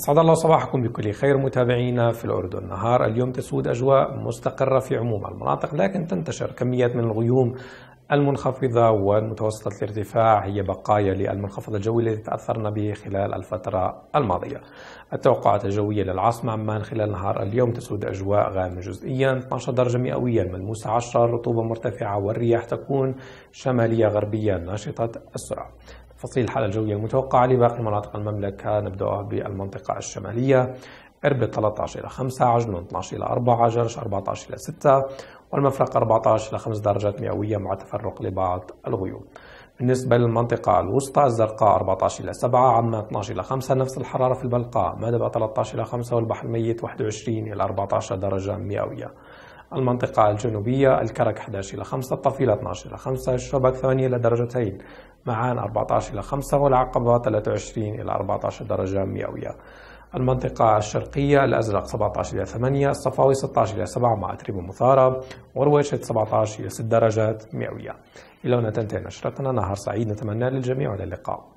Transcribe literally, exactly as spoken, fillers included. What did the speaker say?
أسعد الله صباحكم بكل خير متابعينا في الأردن. نهار اليوم تسود أجواء مستقرة في عموم المناطق، لكن تنتشر كميات من الغيوم المنخفضة والمتوسطة الارتفاع، هي بقايا للمنخفض الجوي الذي تأثرنا به خلال الفترة الماضية. التوقعات الجوية للعاصمة عمان خلال نهار اليوم تسود أجواء غائمة جزئيا، اثني عشر درجة مئوية ملموسة عشرة، الرطوبة مرتفعة والرياح تكون شمالية غربية ناشطة السرعة. تفاصيل الحالة الجوية المتوقعة لباقي مناطق المملكة نبدأ بالمنطقة الشمالية: إربد ثلاثة عشر إلى خمسة، عجلون اثني عشر إلى أربعة، جرش أربعة عشر إلى ستة، والمفرق أربعة عشر إلى خمس درجات مئوية مع تفرق لبعض الغيوم. بالنسبة للمنطقة الوسطى: الزرقاء أربعة عشر إلى سبعة، عمان اثني عشر إلى خمسة، نفس الحرارة في البلقاء، مادبا ثلاثة عشر إلى خمسة، والبحر الميت واحد وعشرين إلى أربعة عشر درجة مئوية. المنطقة الجنوبية: الكرك أحد عشر إلى خمسة، الطفيلة اثني عشر إلى خمسة، الشبك ثمانية إلى درجتين، معان أربعة عشر إلى خمسة، والعقبة ثلاثة وعشرين إلى أربعة عشر درجة مئوية. المنطقة الشرقية: الأزرق سبعة عشر إلى ثمانية، الصفاوي ستة عشر إلى سبعة مع أتربة مثارة، ورويشة سبعة عشر إلى ست درجات مئوية. إلى هنا تنتهي نشرتنا. نهار سعيد نتمنى للجميع، والى اللقاء.